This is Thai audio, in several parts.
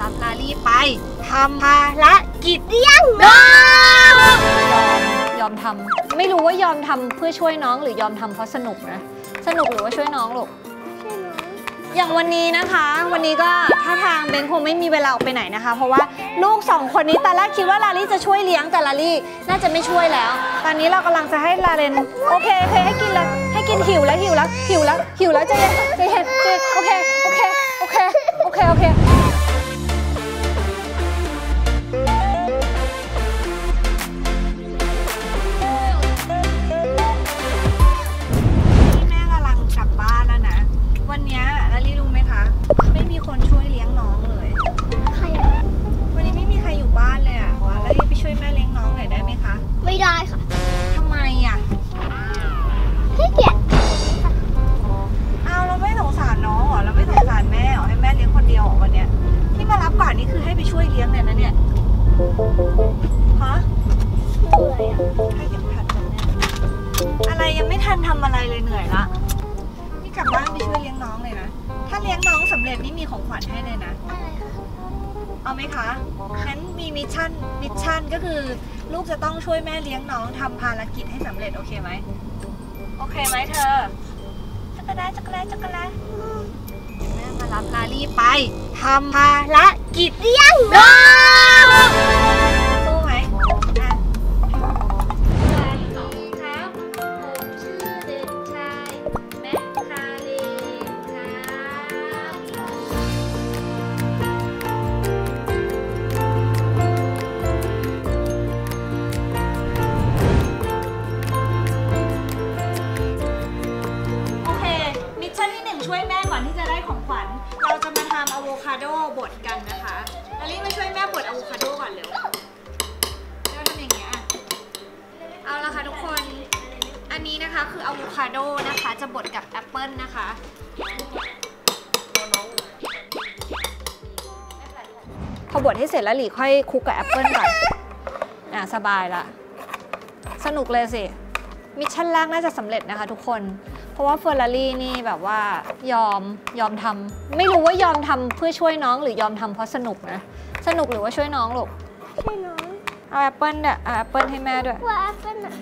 รับลาลี่ไปทำภารกิจเลี้ยงน้องยอมทำไม่รู้ว่ายอมทำเพื่อช่วยน้องหรือยอมทำเพราะสนุกนะสนุกหรือว่าช่วยน้องลูกอย่างวันนี้นะคะวันนี้ก็ท่าทางเบนคงไม่มีเวลาออกไปไหนนะคะเพราะว่าลูก2คนนี้ตอนแรกคิดว่าลาลี่จะช่วยเลี้ยงแต่ลาลี่น่าจะไม่ช่วยแล้วตอนนี้เรากำลังจะให้ลาเรนโอเคให้กินเลยให้กินหิวแล้วใจเย็นโอเคแม่กำลังกลับบ้านแล้วนะวันนี้ลาลี่รู้ไหมคะไม่มีคนช่วยเลี้ยงน้องเลยใครวันนี้ไม่มีใครอยู่บ้านเลยอะลาลี่ไปช่วยแม่เลี้ยงน้องหน่อยได้ไหมคะไม่ได้ค่ะทำไมอะขี้เกียจเอาเราไม่สงสารน้องเหรอเราไม่สงสารแม่เหรอให้แม่เลี้ยงคนเดียวเหรอวันเนี้ยที่มารับก่อนนี่คือให้ไปช่วยเลี้ยงเลยนะเนี่ยฮะเหนื่อยอะให้เก็บขัดกันเนี่ยอะไรยังไม่ทันทำอะไรเลยเหนื่อยละนี่กลับบ้านไปช่วยเลี้ยงน้องเลยนะถ้าเลี้ยงน้องสำเร็จนี่มีของขวัญให้เลยนะเอาไหมคะงั้นมีมิชชั่นก็คือลูกจะต้องช่วยแม่เลี้ยงน้องทำภารกิจให้สำเร็จโอเคไหมโอเคไหมเธอจักรแล้แม่มารับลาลี่ไปทำภารกิจเลี้ยงน้องสู้ไหมครับผมชื่อเด็กชายแม็กคาเลช่วยแม่ก่อนที่จะได้ของขวัญเราจะมาทำอะโวคาโดบดกันนะคะลาลี่มาช่วยแม่บดอะโวคาโดก่อนเร็วเราทำอย่างเงี้ยเอาละค่ะทุกคนอันนี้นะคะคืออะโวคาโดนะคะจะบดกับแอปเปิ้ลนะคะพอบดให้เสร็จแล้วหลีค่อยคลุกกับแอปเปิ้ลก่อนสบายละสนุกเลยสิมิชชั่นแรกน่าจะสำเร็จนะคะทุกคนเพราะว่าเฟอร์รารี่นี่แบบว่ายอมทำไม่รู้ว่ายอมทำเพื่อช่วยน้องหรือยอมทำเพราะสนุกนะสนุกหรือว่าช่วยน้องลูกช่วยน้องเอาแอปเปิ้ลเนี่ยเอาแอปเปิ้ลให้แม่ด้วยว่าแอปเปิ้ลอะ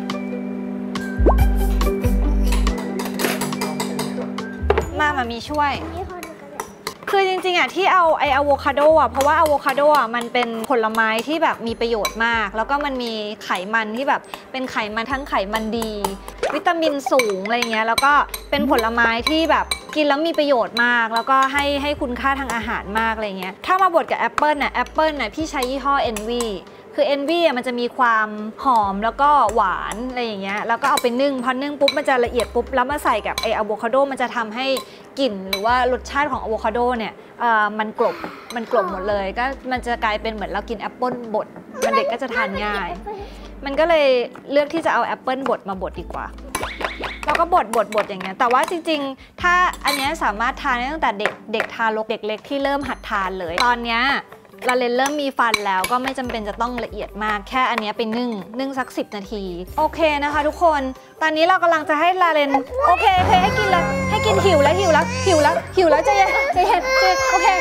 มามีช่วยคือจริงๆอ่ะที่เอาอะโวคาโดอ่ะเพราะว่าอะโวคาโดอ่ะมันเป็นผลไม้ที่แบบมีประโยชน์มากแล้วก็มันมีไขมันที่แบบเป็นไขมันทั้งไขมันดีวิตามินสูงอะไรเงี้ยแล้วก็เป็นผลไม้ที่แบบกินแล้วมีประโยชน์มากแล้วก็ให้คุณค่าทางอาหารมากอะไรเงี้ยถ้ามาบดกับแอปเปิ้ลน่ะพี่ใช้ยี่ห้อ Envy คือ Envy มันจะมีความหอมแล้วก็หวานอะไรอย่างเงี้ยแล้วก็เอาไปนึ่งพอนึ่งปุ๊บมันจะละเอียดปุ๊บแล้วมาใส่กับอะโวคาโดมันจะทำให้กลิ่นหรือว่ารสชาติของอะโวคาโดเนี่ยมันกลบหมดเลยก็มันจะกลายเป็นเหมือนเรากินแอปเปิ้ลบดมันเด็กก็จะทานง่ายมันก็เลยเลือกที่จะเอาแอปเปิ้ลบดมาบดดีกว่าแล้วก็บดอย่างเงี้ยแต่ว่าจริงๆถ้าอันนี้สามารถทานได้ตั้งแต่เด็กทารกเด็กเล็กที่เริ่มหัดทานเลยตอนเนี้ยลาเรนเริ่มมีฟันแล้วก็ไม่จำเป็นจะต้องละเอียดมากแค่อันนี้ไปนึ่งสัก10 นาทีโอเคนะคะทุกคนตอนนี้เรากำลังจะให้ลาเรนโอเคให้กินเลยให้กินหิวแล้วใจเย็นโอเค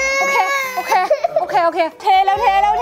เทแล้ว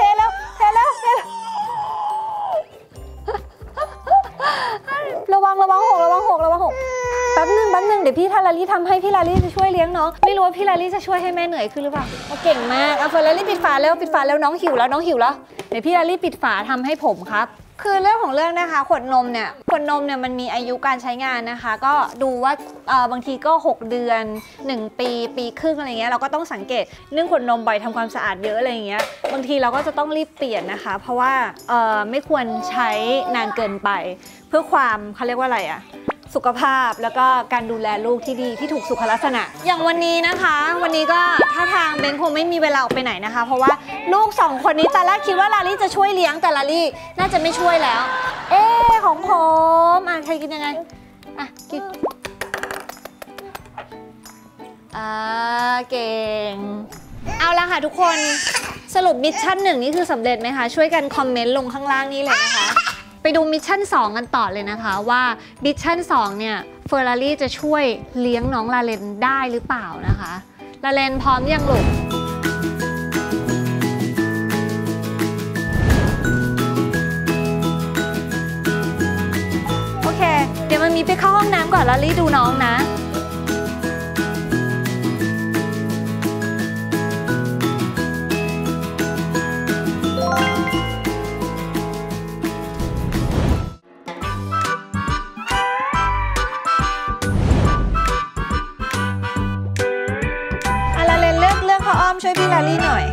ระวังหกแป๊บนึงเดี๋ยวพี่ลาลี่ทำให้พี่ลาลี่จะช่วยเลี้ยงน้องไม่รู้ว่าพี่ลาลี่จะช่วยให้แม่เหนื่อยขึ้นหรือเปล่าเก่งมากเอาเฟอร์ลาลี่ปิดฝาแล้วน้องหิวแล้วเดี๋ยวพี่ลาลี่ปิดฝาทำให้ผมครับคือเรื่องของเรื่องนะคะขวดนมเนี่ยมันมีอายุการใช้งานนะคะก็ดูว่าบางทีก็6 เดือน1 ปีครึ่งอะไรเงี้ยเราก็ต้องสังเกตนึ่งขวดนมบ่อยทำความสะอาดเยอะอะไรเงี้ยบางทีเราก็จะต้องรีบเปลี่ยนนะคะเพราะว่าไม่ควรใช้นานเกินไปเพื่อความเขาเรียกว่าอะไรอะสุขภาพแล้วก็การดูแลลูกที่ดีที่ถูกสุขลักษณะอย่างวันนี้นะคะวันนี้ก็ท่าทางเบนคงไม่มีเวลาออกไปไหนนะคะเพราะว่าลูก2 คนนี้ตอนแรกคิดว่าลาลี่จะช่วยเลี้ยงแต่ลาลี่น่าจะไม่ช่วยแล้วของผมใครกินยังไงกินเก่งเอาละค่ะทุกคนสรุปมิชชั่น1นี่คือสำเร็จไหมคะช่วยกันคอมเมนต์ลงข้างล่างนี้เลยนะคะไปดูมิชชั่น2กันต่อเลยนะคะว่ามิชชั่น2เนี่ยเฟอร์รารี่จะช่วยเลี้ยงน้องลาเรนได้หรือเปล่านะคะลาเรนพร้อมยังลูกนี้ไปเข้าห้องน้ำก่อนแล้วรีดูน้องนะช่วยพี่ลาลี่หน่อย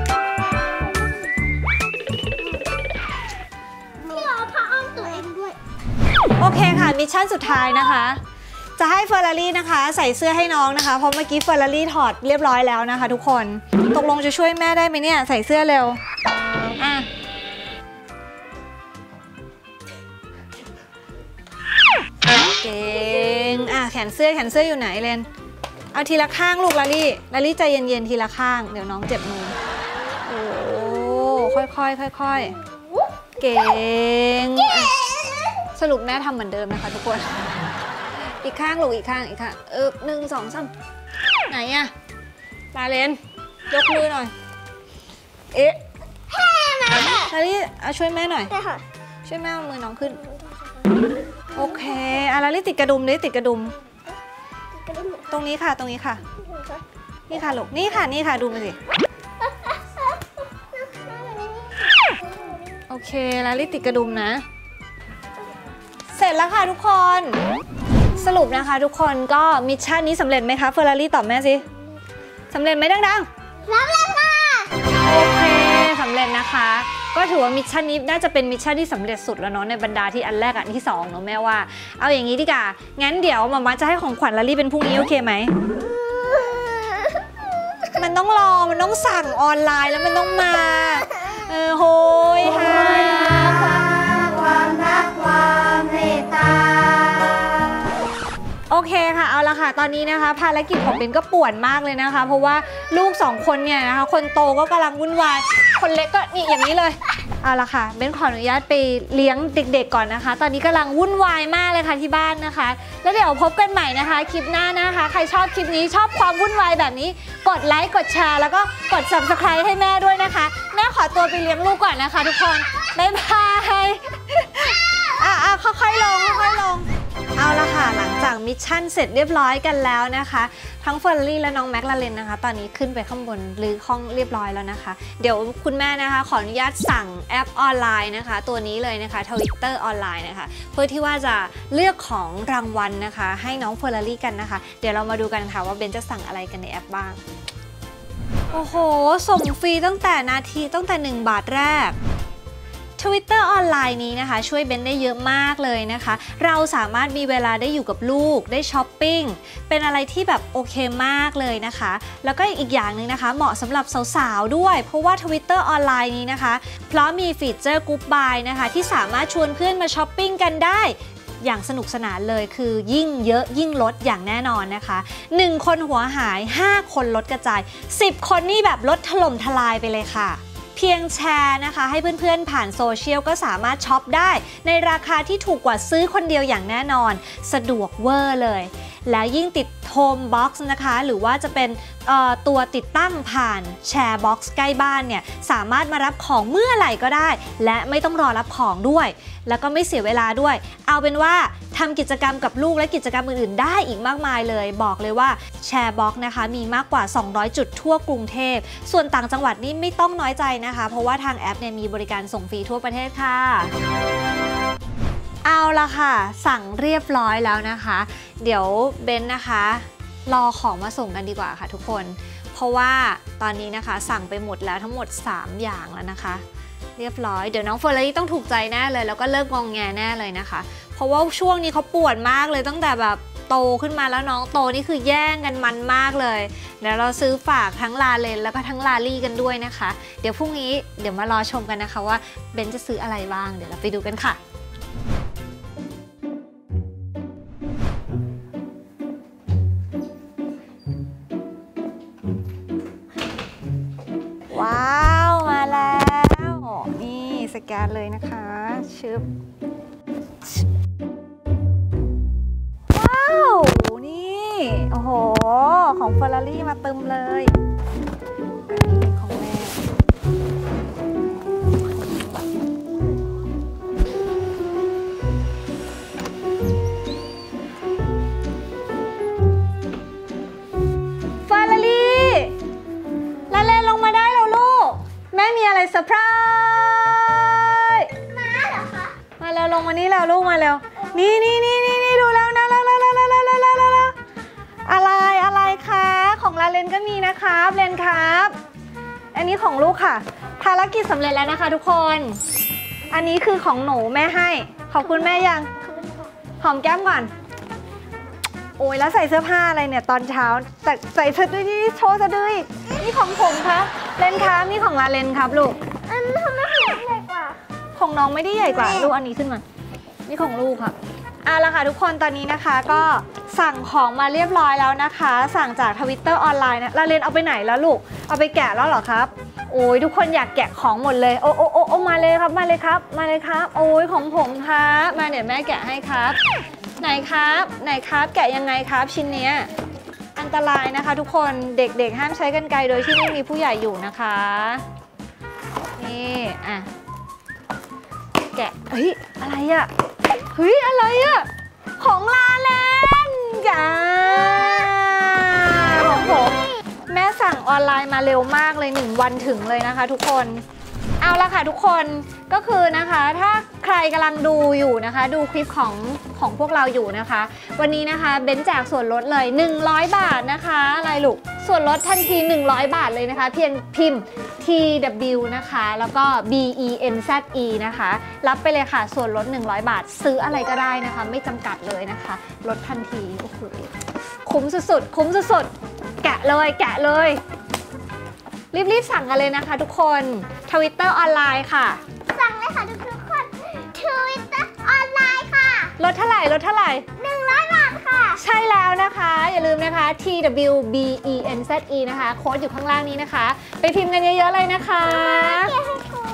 พี่เอาผ้าอ้อมตัวเองด้วยโอเคค่ะมิชชั่นสุดท้ายนะคะจะให้เฟอร์รารี่นะคะใส่เสื้อให้น้องนะคะเพราะเมื่อกี้เฟอร์รารี่ถอดเรียบร้อยแล้วนะคะทุกคนตกลงจะช่วยแม่ได้ไหมเนี่ยใส่เสื้อเร็วอ่ะเก่งอ่ะแขนเสื้ออยู่ไหนเลนเอาทีละข้างลูกลาลี่ใจเย็นๆทีละข้างเดี๋ยวน้องเจ็บมือโอ้ค่อยๆเก่งสรุปแม่ทำเหมือนเดิมนะคะทุกคนอีกข้างลูกอีกข้าง1 2 3ไหนอะลาเลนยกมือหน่อยเอ๊ะลาลี่ช่วยแม่หน่อยช่วยแม่เอามือน้องขึ้นโอเคลาลี่ติดกระดุมติดกระดุมตรงนี้ค่ะนี่ค่ะลูกนี่ค่ะดูมาสิโอเคลาลี่ติดกระดุมนะเสร็จแล้วค่ะทุกคนสรุปนะคะทุกคนก็มิชชั่นนี้สำเร็จไหมคะเฟอร์รารี่ตอบแม่สิสำเร็จไหมดังๆสำเร็จค่ะโอเคสำเร็จนะคะก็ถือว่ามิชชั่นนี้น่าจะเป็นมิชชั่นที่สำเร็จสุดแล้วเนาะในบรรดาที่อันแรกอันที่2เนาะแม่ว่าเอาอย่างนี้ดีกว่างั้นเดี๋ยวมาม่าจะให้ของขวัญลาลี่เป็นพรุ่งนี้โอเคไหมมันต้องรอมันต้องสั่งออนไลน์แล้วมันต้องมาโหยหาความรักความเมตตาโอเคค่ะเอาละค่ะตอนนี้นะคะภารกิจของเบนก็ป่วนมากเลยนะคะเพราะว่าลูก2คนเนี่ยนะคะคนโตก็กำลังวุ่นวายคนเล็กก็นี่อย่างนี้เลยเอาละค่ะเบนขออนุญาตไปเลี้ยงเด็กๆก่อนนะคะตอนนี้กำลังวุ่นวายมากเลยค่ะที่บ้านนะคะแล้วเดี๋ยวพบกันใหม่นะคะคลิปหน้านะคะใครชอบคลิปนี้ชอบความวุ่นวายแบบนี้กดไลค์กดแชร์แล้วก็กด Subscribe ให้แม่ด้วยนะคะแม่ขอตัวไปเลี้ยงลูกก่อนนะคะทุกคนบ๊ายบายค่อยๆลงเอาละค่ะหลังจากมิชชั่นเสร็จเรียบร้อยกันแล้วนะคะทั้งเฟอร์รารี่และน้องแม็กลาเรนนะคะตอนนี้ขึ้นไปข้างบนรื้อห้องเรียบร้อยแล้วนะคะเดี๋ยวคุณแม่นะคะขออนุญาตสั่งแอปออนไลน์นะคะตัวนี้เลยนะคะ Twitter ออนไลน์นะคะเพื่อที่ว่าจะเลือกของรางวัลนะคะให้น้องเฟอร์รารี่กันนะคะเดี๋ยวเรามาดูกันค่ะว่าเบนจะสั่งอะไรกันในแอปบ้างโอ้โหส่งฟรีตั้งแต่1 บาทแรกTwitter ออนไลน์นี้นะคะช่วยเบนได้เยอะมากเลยนะคะเราสามารถมีเวลาได้อยู่กับลูกได้ช้อปปิ้งเป็นอะไรที่แบบโอเคมากเลยนะคะแล้วก็อีกอย่างหนึ่งนะคะเหมาะสำหรับสาวๆด้วยเพราะว่า Twitter ออนไลน์นี้นะคะเพราะมีฟีเจอร์กรุ๊ปบายนะคะที่สามารถชวนเพื่อนมาช้อปปิ้งกันได้อย่างสนุกสนานเลยคือยิ่งเยอะยิ่งลดอย่างแน่นอนนะคะ1 คนหัวหาย5 คนลดกระจาย10 คนนี่แบบลดถล่มทลายไปเลยค่ะเพียงแชร์นะคะให้เพื่อนๆผ่านโซเชียลก็สามารถช็อปได้ในราคาที่ถูกกว่าซื้อคนเดียวอย่างแน่นอนสะดวกเวอร์เลยแล้วยิ่งติดโฮมบ็อกซ์นะคะหรือว่าจะเป็นตัวติดตั้งผ่านแชร์บ็อกซ์ใกล้บ้านเนี่ยสามารถมารับของเมื่อไหร่ก็ได้และไม่ต้องรอรับของด้วยแล้วก็ไม่เสียเวลาด้วยเอาเป็นว่าทำกิจกรรมกับลูกและกิจกรรมอื่นๆได้อีกมากมายเลยบอกเลยว่าแชร์บ็อกซ์นะคะมีมากกว่า200 จุดทั่วกรุงเทพส่วนต่างจังหวัดนี่ไม่ต้องน้อยใจนะคะเพราะว่าทางแอปเนี่ยมีบริการส่งฟรีทั่วประเทศค่ะเอาละค่ะสั่งเรียบร้อยแล้วนะคะเดี๋ยวเบนนะคะรอของมาส่งกันดีกว่าค่ะทุกคนเพราะว่าตอนนี้นะคะสั่งไปหมดแล้วทั้งหมด3 อย่างแล้วนะคะเรียบร้อยเดี๋ยวน้องเฟอร์รารี่ต้องถูกใจแน่เลยแล้วก็เลิกงองแงแน่เลยนะคะเพราะว่าช่วงนี้เขาปวดมากเลยตั้งแต่แบบโตขึ้นมาแล้วน้องโตนี่คือแย่งกันมันมากเลยเดี๋ยวเราซื้อฝากทั้งลาเลนแล้วก็ทั้งลาลี่กันด้วยนะคะเดี๋ยวพรุ่งนี้เดี๋ยวมารอชมกันนะคะว่าเบนจะซื้ออะไรบ้างเดี๋ยวเราไปดูกันค่ะว้าวมาแล้วนี่สแกนเลยนะคะชึบว้าวนี่โอ้โหของเฟอร์รารี่มาเติมเลยอันนี้เป็นของแม่มีอะไรเซอร์ไพรส์ม้าเหรอคะมาแล้วลงมานี่แล้วลูกมาแล้วนี่ดูแล้วนะแล้วอะไรคะของลาเลนก็มีนะครับเลนครับอันนี้ของลูกค่ะภารกิจสำเร็จแล้วนะคะทุกคนอันนี้คือของหนูแม่ให้ขอบคุณแม่ยังหอมแก้มก่อนโอ้ยแล้วใส่เสื้อผ้าอะไรเนี่ยตอนเช้าแต่ใส่สะดือที่โชว์สะดืออีกนี่ของผมครับเลนครับนี่ของลาเลนครับลูกทำไมของน้องใหญ่กว่าของน้องไม่ได้ใหญ่กว่าลูกอันนี้ขึ้นมานี่ของลูกค่ะเอาละค่ะทุกคนตอนนี้นะคะก็สั่งของมาเรียบร้อยแล้วนะคะ สั่งจากทวิตเตอร์ออนไลน์นะลาเลนเอาไปไหนแล้วลูกเอาไปแกะแล้วเหรอครับโอ้ยทุกคนอยากแกะของหมดเลยโอ้มาเลยครับมาเลยครับโอ้ยของผมครับมาเดี๋ยวแม่แกะให้ครับไหนครับแกะยังไงครับชิ้นเนี้ยอันตรายนะคะทุกคนเด็กๆห้ามใช้กรรไกรโดยที่ไม่มีผู้ใหญ่อยู่นะคะนี่อ่ะแกะเฮ้ยอะไรอะอะไรอะของลาเลนจ้าของผมแม่สั่งออนไลน์มาเร็วมากเลย1 วันถึงเลยนะคะทุกคนเอาละค่ะทุกคนก็คือนะคะถ้าใครกำลังดูอยู่นะคะดูคลิปของพวกเราอยู่นะคะวันนี้นะคะเบนแจกส่วนลดเลย100 บาทนะคะอะไรลูกส่วนลดทันที100 บาทเลยนะคะเพียงพิมพ์ TW นะคะแล้วก็ BENZE นะคะรับไปเลยค่ะส่วนลด100 บาทซื้ออะไรก็ได้นะคะไม่จำกัดเลยนะคะลดทันทีโอ้โหคุ้มสุดๆแกะเลยรีบสั่งกันเลยนะคะทุกคน Twitter ออนไลน์ค่ะสั่งเลยค่ะทุกคนทวิตเตอร์ออนไลน์ค่ะลดเท่าไหร่ 100 บาทค่ะใช่แล้วนะคะอย่าลืมนะคะ TWBENZE นะคะโค้ดอยู่ข้างล่างนี้นะคะไปพิมพ์กันเยอะๆเลยนะคะ